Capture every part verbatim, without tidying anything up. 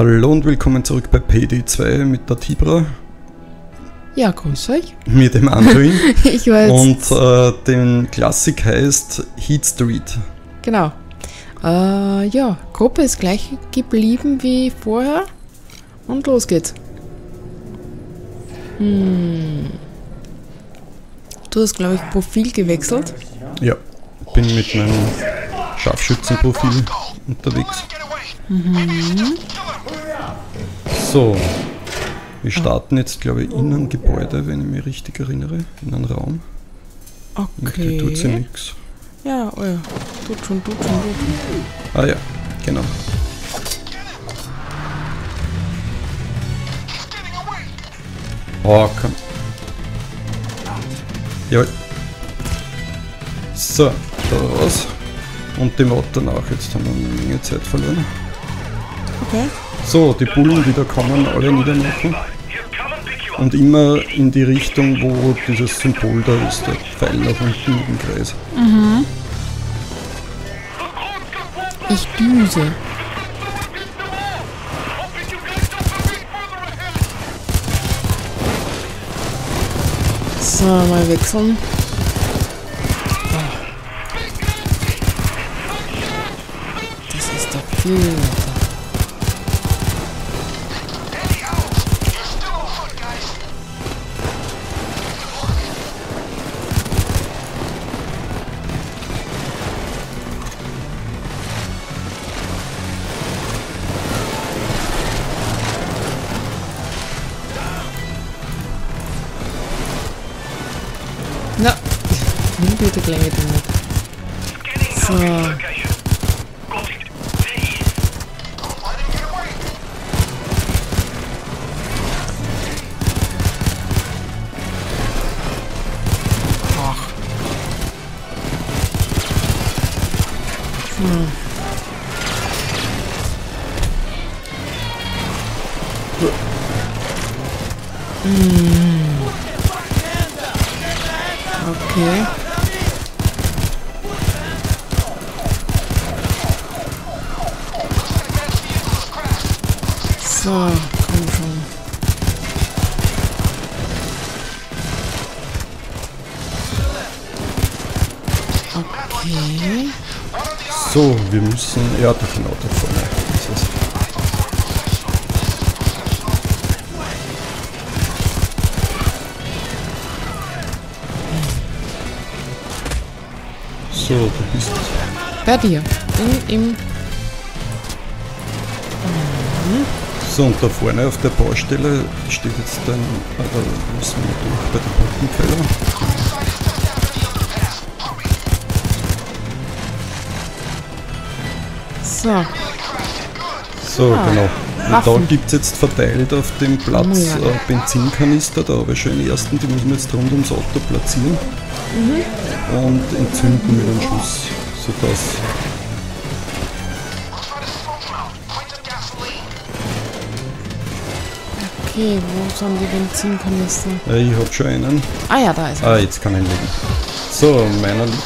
Hallo und willkommen zurück bei P D zwei mit der Tibra. Ja, grüß euch. Mit dem Anduin. Ich weiß. Und äh, den Klassik heißt Heat Street. Genau. Äh, ja, Gruppe ist gleich geblieben wie vorher. Und los geht's. Hm. Du hast, glaube ich, Profil gewechselt. Ja, bin mit meinem Scharfschützenprofil unterwegs. Mhm. So, wir starten jetzt, glaube ich, in einem Gebäude, wenn ich mich richtig erinnere, in einem Raum. Okay. Irgendwie tut sie nichts. Ja, oh ja, tut schon, tut schon, tut schon. Ah ja, genau. Oh, komm. Jawohl. So, da raus. Und die Mod danach. Jetzt haben wir eine Menge Zeit verloren. Okay. So, die Bullen, die da kommen, alle niedermachen. Und immer in die Richtung, wo dieses Symbol da ist, der Pfeil nach unten im Kreis. Mhm. Ich düse. So, mal wechseln. Das ist doch viel. Na, nimm bitte gleich mit. So. Ach. Hm. Hm. Okay. So, komm schon. Okay. So, wir müssen. Ja, da genau da vorne. Das ist So, du bist. Bei dir. In, im. So, und da vorne auf der Baustelle steht jetzt dann. Aber müssen wir durch bei der Brückenpfeiler. So. So, Ah, genau. Und Waffen. da gibt es jetzt verteilt auf dem Platz Oh ja. äh, Benzinkanister. Da habe ich schon den ersten, die müssen wir jetzt rund ums Auto platzieren. Mhm. Und entzünden mit einem Schuss, sodass. Okay, wo sind die Benzinkanister? Äh, ich habe schon einen. Ah ja, da ist er. Ah, jetzt kann ich ihn legen. So, meiner liegt.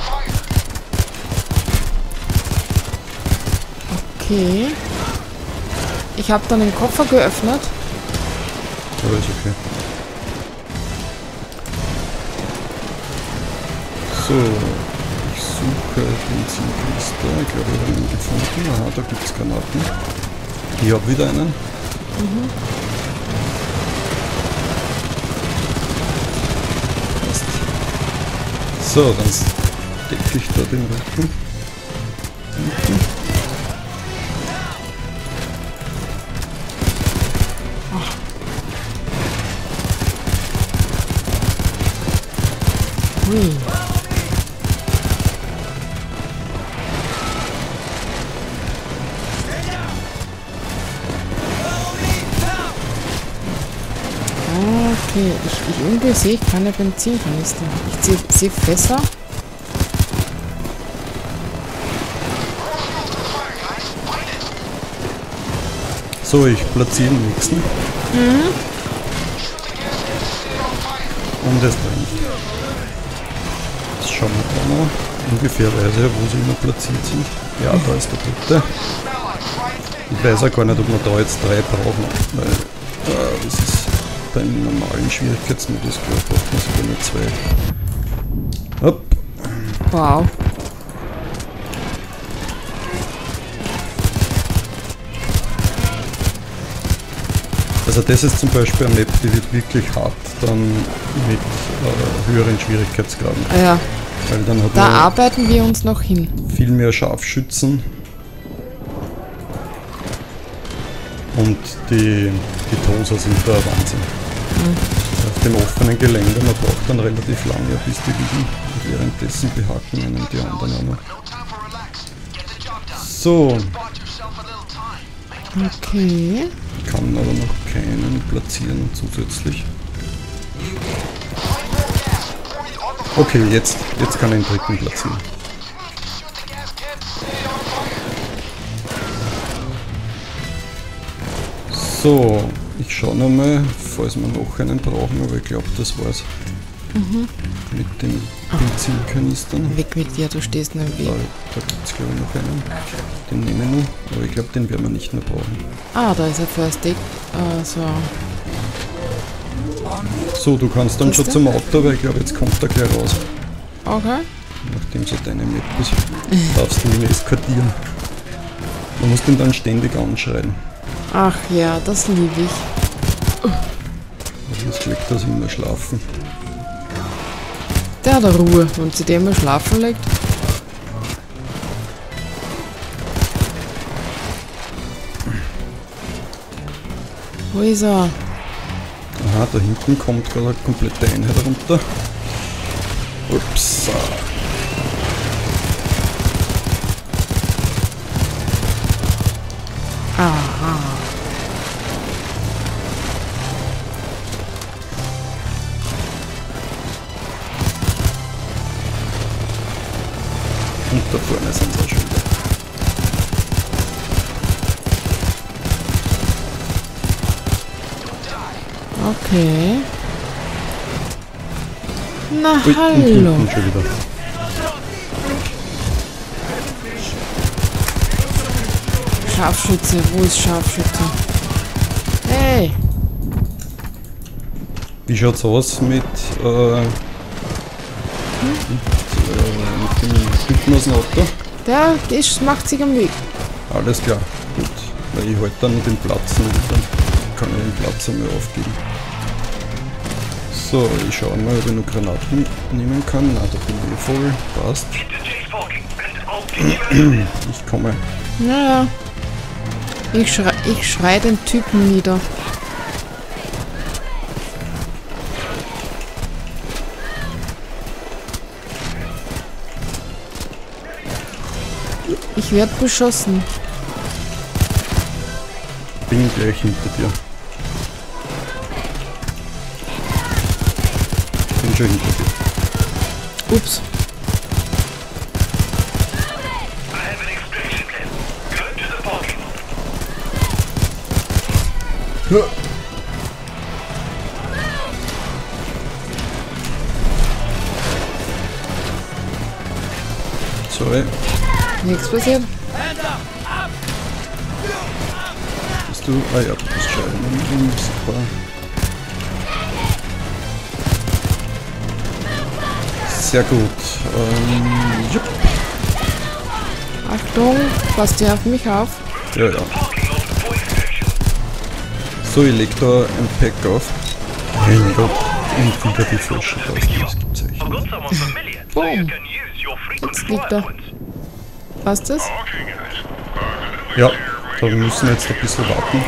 Okay. Ich habe dann den Koffer geöffnet. Aber ist okay. So, ich suche Benzinkanister. Ich glaube, ich habe ihn gefunden. Aha, da gibt es Granaten. Ich habe wieder einen. Mhm. Passt. So, dann decke ich da den Rücken. Unten. Hui. Okay, ich, ich irgendwie sehe ich keine Benzinkanister. Ich sehe seh Fässer. So, ich platziere den nächsten. Mhm. Und es brennt. Jetzt schauen wir mal ungefährweise, wo sie immer platziert sind. Ja, da ist der dritte. Ich weiß auch gar nicht, ob wir da jetzt drei brauchen, weil äh, das ist beim normalen Schwierigkeitsmodus, glaube ich, braucht man sogar nur zwei. Hopp. Wow. Also das ist zum Beispiel eine Map, die wird wirklich hart dann mit äh, höheren Schwierigkeitsgraden. Ah ja, Weil dann hat da man arbeiten wir uns noch hin. viel mehr Scharfschützen. Und die, die Toser sind da ein Wahnsinn. Mhm. Auf dem offenen Gelände, man braucht dann relativ lange, bis die liegen. Und währenddessen behaken einen die anderen auch noch. So, Okay. kann aber noch keinen platzieren zusätzlich. Okay, jetzt, jetzt kann ich den dritten platzieren. So, ich schaue nochmal, falls wir noch einen brauchen, aber ich glaube, das war's. Mhm. Mit den Benzinkanistern. Weg mit dir, du stehst nur im Da, Weg. da gibt es glaube ich noch einen. Den nehmen wir noch, aber ich glaube, den werden wir nicht mehr brauchen. Ah, da ist ein First Aid. Äh, so. So, du kannst dann Was schon denn? zum Auto, weil ich glaube, jetzt kommt er gleich raus. Okay. Nachdem so deine Map ist, darfst du ihn eskortieren. Du musst ihn dann ständig anschreien. Ach ja, das liebe ich. Sonst legt er sich immer schlafen. Der hat eine Ruhe, wenn sie den mal schlafen legt. Wo ist er? Aha, da hinten kommt gerade eine komplette Einheit runter. Ups. Aha. Und da vorne sind sie auch schon wieder. Okay. Na, Ui, und hallo. hinten schon wieder. Scharfschütze, wo ist Scharfschütze? Hey! Wie schaut's aus mit, äh, mit, äh, mit dem Typen aus dem Auto? Der ist, macht sich am Weg. Alles klar, gut. Weil ich halt dann den Platz und dann kann ich den Platz einmal aufgeben. So, ich schaue mal, ob ich noch Granaten nehmen kann. Na, da bin ich eh voll. Passt. Ich komme. Naja. Ich schrei, ich schrei den Typen nieder. Ich werde beschossen. Bin gleich hinter dir. Bin schon hinter dir. Ups. Ja. Sorry, Nichts passiert. bist du? Ah ja, du bist Scheiben. Super. Sehr gut. Ähm, jupp. Achtung, passt ihr auf mich auf? Ja, ja. So, ich leg da ein Pack auf. Mein Gott, und wieder die Flasche draußen. Das gibt's echt nicht. Boom. Jetzt liegt er. Passt das? Ja, da müssen wir jetzt ein bisschen warten.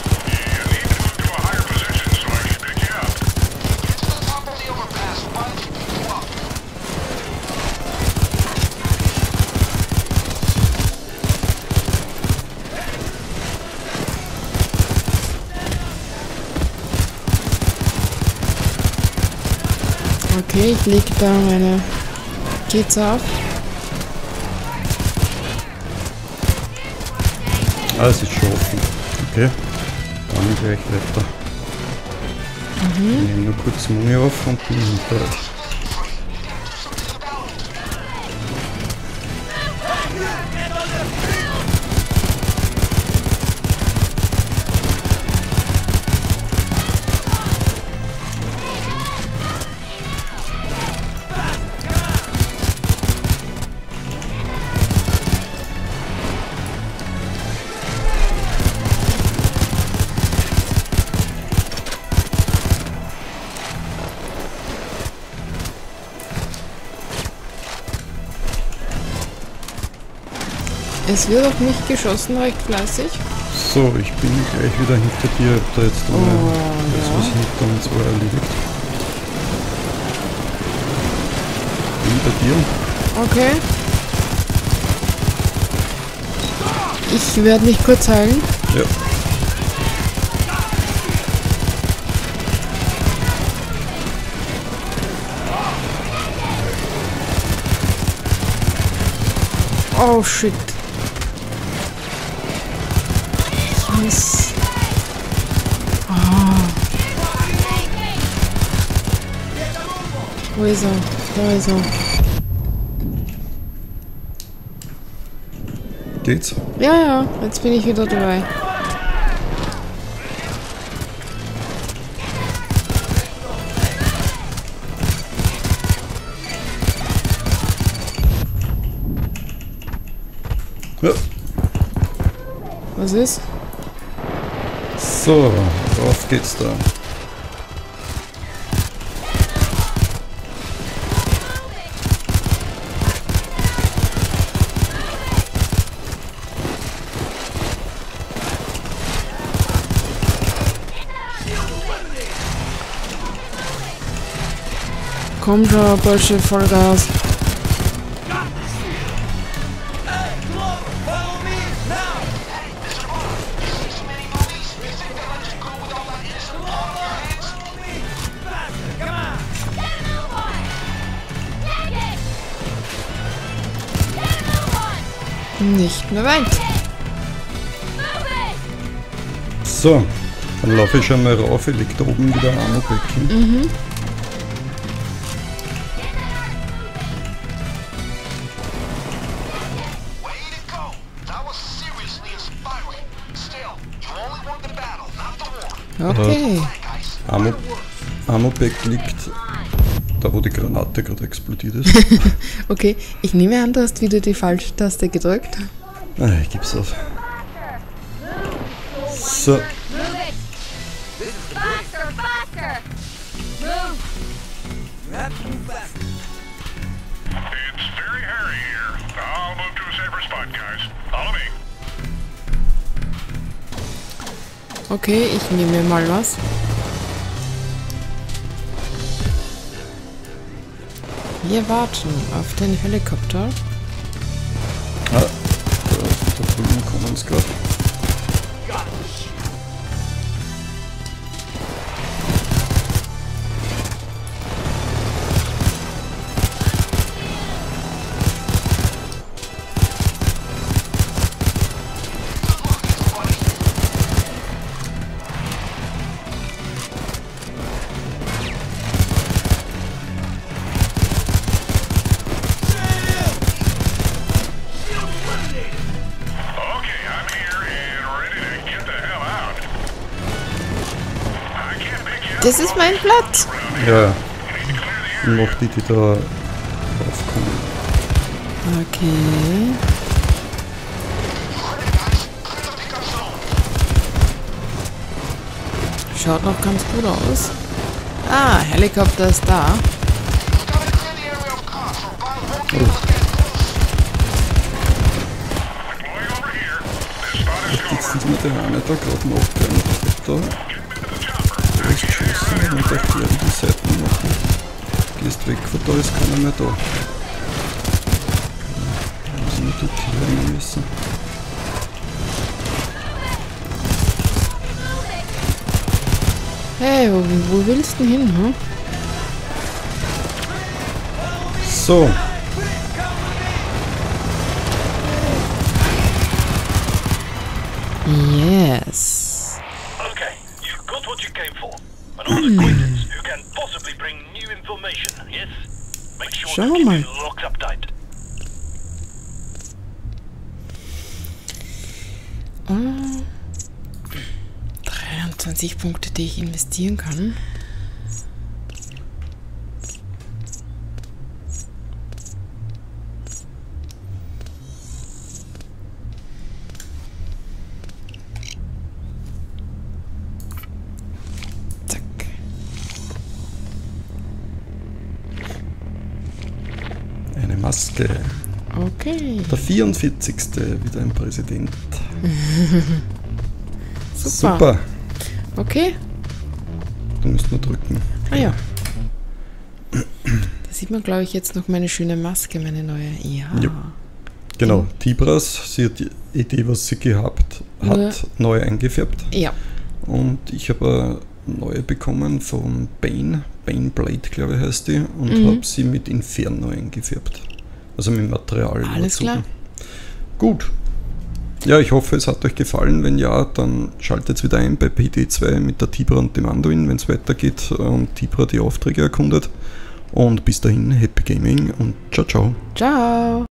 Okay, ich lege da meine Kids auf. Ah, es ist schon offen. Okay, dann gleich weiter. Mhm. Ich nehme nur kurz Muni auf und bin hinter euch. Es wird auf mich geschossen, recht fleißig. So, ich bin gleich wieder hinter dir. Hab da jetzt einmal Oh, das, ja. was hinter uns war, erledigt. Bin bei dir. Okay. Ich werde mich kurz heilen. Ja. Oh shit. Ich muss... Ah. Wo ist er? Da ist er. Geht's? Ja, ja, jetzt bin ich wieder dabei. Ja. Was ist? So, auf geht's da. Komm schon, Bursche, Vollgas. Nicht mehr weit. So, dann laufe ich schon mal rauf. Ich leg da oben wieder Ammo-Becken. Mhm. Okay. Ammo, Ammo-Pack liegt da, wo die Granate gerade explodiert ist. Okay, ich nehme an, du hast wieder die falsche Taste gedrückt. Ah, ich geb's auf. So. Move it! Faster, faster! Move! You have to move faster. It's very hairy here. I'll move to a safer spot, guys. Follow me. Okay, ich nehme mir mal was. Wir warten auf den Helikopter. Ah, da, da drüben kommen uns gerade. Okay, I'm here and ready to get the hell out. I can't pick you up. Das ist mein Platz. Ja, und noch die, die da raufkommen. Okay. Schaut noch ganz gut aus. Ah, Helikopter ist da. Going over here. This spot is Jetzt covered. ist mir der eine da gerade noch rein. Da, da ist geschossen und auf die die Seiten machen. Gehst weg von da, ist keiner mehr da. Da müssen wir die klären müssen. Hey, wo, wo willst du denn hin, hm? So, Yes. Okay, you've got what you came for. An old acquaintance who can possibly bring new information, yes? Make sure Schauen to wir keep mal. him locked up tight. Oh. dreiundzwanzig Punkte, die ich investieren kann. Zack. eine Maske. Okay. Der vierundvierzigste wieder ein Präsident. Super. Super. Okay. Du musst nur drücken. Ah ja. Da sieht man, glaube ich, jetzt noch meine schöne Maske, meine neue. Ja. Ja. Genau, Tibras, sie hat die Idee, was sie gehabt hat, Ja. neu eingefärbt. Ja. Und ich habe eine neue bekommen von Bane, Bane Blade, glaube ich, heißt die, und Mhm. habe sie mit Inferno eingefärbt. Also mit Material. Alles dazu. klar. Gut. Ja, ich hoffe, es hat euch gefallen. Wenn ja, dann schaltet wieder ein bei P D zwei mit der Tibra und dem Anduin, wenn es weitergeht und Tibra die Aufträge erkundet. Und bis dahin, Happy Gaming und ciao, ciao. Ciao.